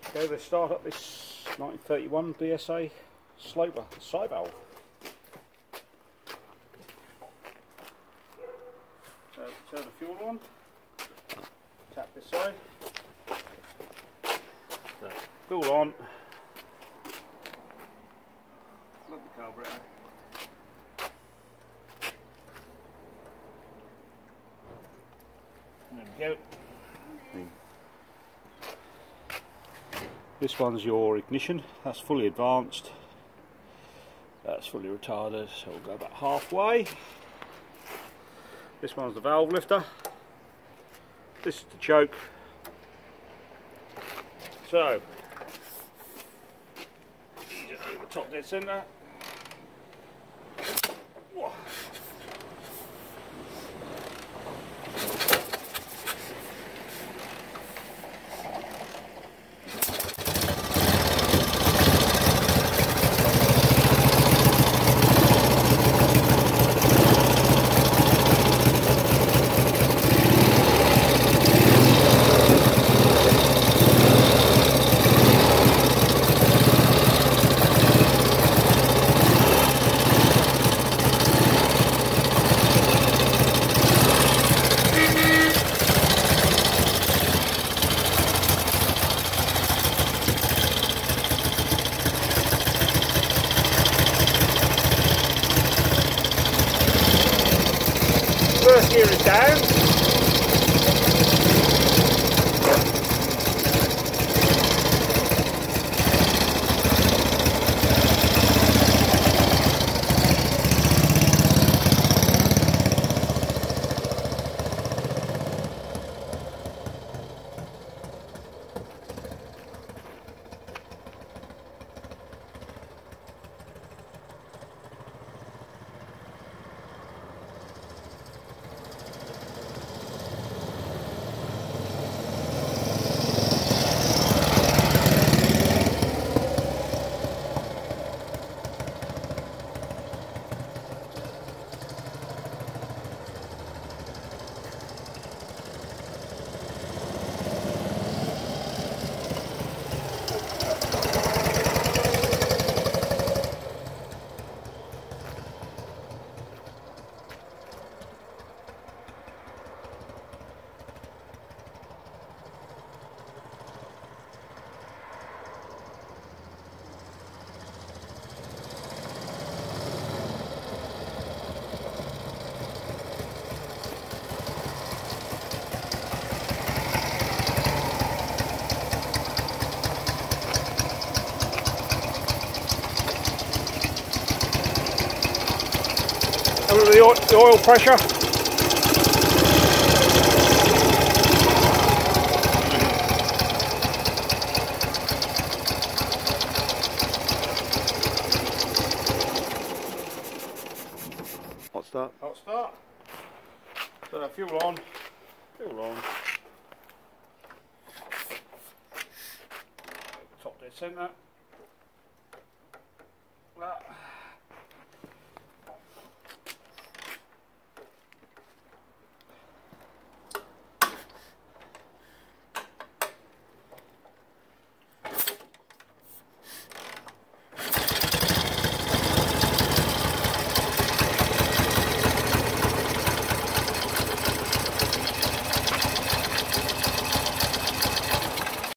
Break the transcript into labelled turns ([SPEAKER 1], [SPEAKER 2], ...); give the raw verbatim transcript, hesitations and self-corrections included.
[SPEAKER 1] Okay, let's start up this nineteen thirty-one B S A Sloper side valve. So turn the fuel on, tap this side, so fuel on, plug the carburetor. There we go. This one's your ignition, that's fully advanced, that's fully retarded, so we'll go about halfway. This one's the valve lifter, this is the choke. So, just do the top dead centre. First gear is down. Over the oil, the oil pressure. Hot start. Hot start. So fuel on. Fuel on. Top dead centre. That.